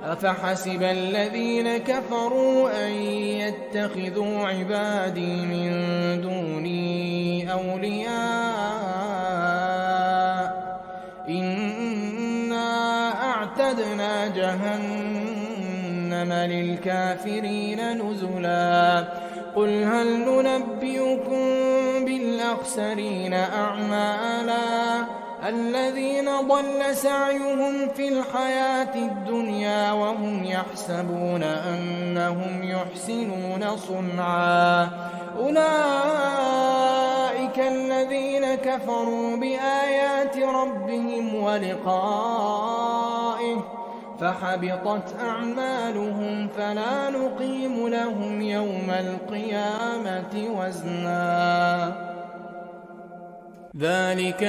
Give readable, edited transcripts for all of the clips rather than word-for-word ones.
أفحسب الذين كفروا أن يتخذوا عبادي من دوني أولياء إنا أعتدنا جهنم للكافرين نزلا قل هل ننبئكم بالأخسرين أعمالا الذين ضل سعيهم في الحياة الدنيا وهم يحسبون أنهم يحسنون صنعا أولئك الذين كفروا بآيات ربهم ولقائه فحبطت أعمالهم فلا نقيم لهم يوم القيامة وزنا ذلك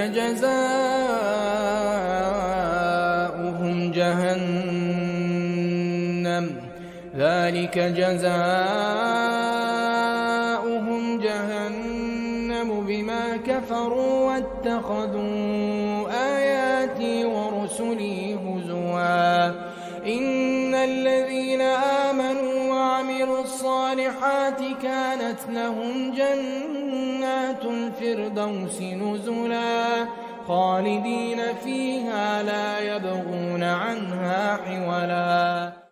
جزاؤهم جهنم بما كفروا واتخذوا آياتي ورسلي هزوا إن الذين آمنوا وعملوا الصالحات كانت لهم جنات الفردوس نزلا خالدين فيها لا يبغون عنها حولا.